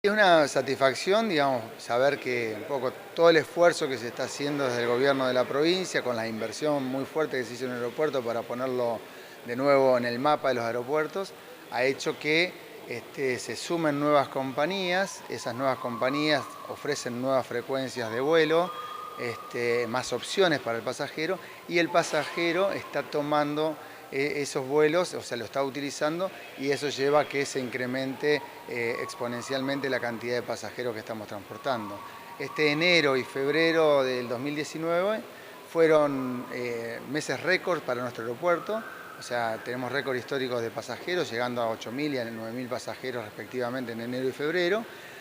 Es una satisfacción, digamos, saber que un poco todo el esfuerzo que se está haciendo desde el gobierno de la provincia, con la inversión muy fuerte que se hizo en el aeropuerto para ponerlo de nuevo en el mapa de los aeropuertos, ha hecho que se sumen nuevas compañías. Esas nuevas compañías ofrecen nuevas frecuencias de vuelo, más opciones para el pasajero, y el pasajero está tomando esos vuelos, o sea, lo está utilizando, y eso lleva a que se incremente exponencialmente la cantidad de pasajeros que estamos transportando. Enero y febrero del 2019 fueron meses récord para nuestro aeropuerto. O sea, tenemos récord históricos de pasajeros, llegando a 8.000 y a 9.000 pasajeros respectivamente en enero y febrero.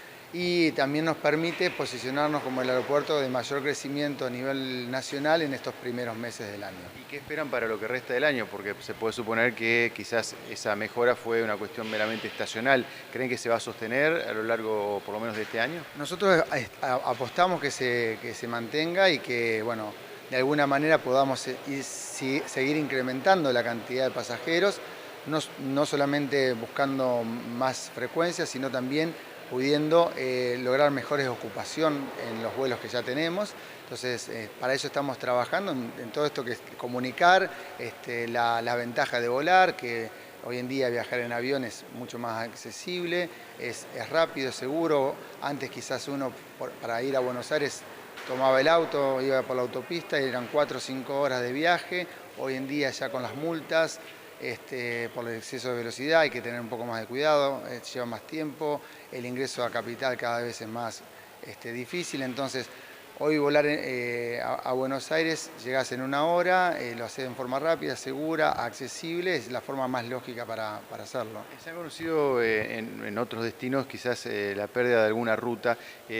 Y también nos permite posicionarnos como el aeropuerto de mayor crecimiento a nivel nacional en estos primeros meses del año. ¿Y qué esperan para lo que resta del año? Porque se puede suponer que quizás esa mejora fue una cuestión meramente estacional. ¿Creen que se va a sostener a lo largo, por lo menos, de este año? Nosotros apostamos que se mantenga y que, bueno, de alguna manera podamos seguir incrementando la cantidad de pasajeros, no solamente buscando más frecuencias, sino también pudiendo lograr mejores ocupación en los vuelos que ya tenemos. Entonces, para eso estamos trabajando en todo esto que es comunicar la ventaja de volar, que hoy en día viajar en avión es mucho más accesible, es rápido, es seguro. Antes quizás uno para ir a Buenos Aires tomaba el auto, iba por la autopista y eran 4 o 5 horas de viaje. Hoy en día ya con las multas, por el exceso de velocidad hay que tener un poco más de cuidado, lleva más tiempo, el ingreso a capital cada vez es más difícil. Entonces hoy volar a Buenos Aires, llegás en 1 hora, lo haces en forma rápida, segura, accesible, es la forma más lógica para hacerlo. ¿Se ha conocido en otros destinos quizás la pérdida de alguna ruta?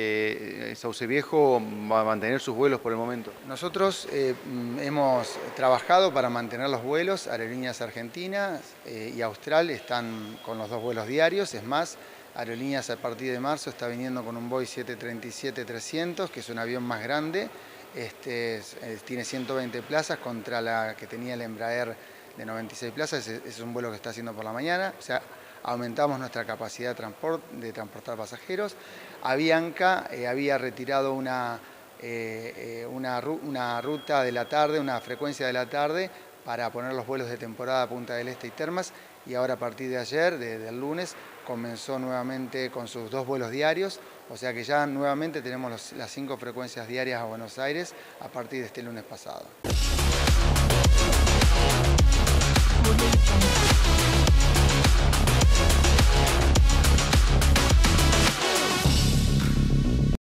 ¿Sauce Viejo va a mantener sus vuelos por el momento? Nosotros hemos trabajado para mantener los vuelos. Aerolíneas Argentinas y Austral están con los 2 vuelos diarios. Es más, Aerolíneas a partir de marzo está viniendo con un Boeing 737-300, que es un avión más grande. Tiene 120 plazas contra la que tenía el Embraer de 96 plazas. Es un vuelo que está haciendo por la mañana. O sea, aumentamos nuestra capacidad de transportar pasajeros. Avianca había retirado una ruta de la tarde, una frecuencia de la tarde, para poner los vuelos de temporada a Punta del Este y Termas, y ahora a partir de ayer, del lunes, comenzó nuevamente con sus 2 vuelos diarios, o sea que ya nuevamente tenemos las 5 frecuencias diarias a Buenos Aires a partir de este lunes pasado.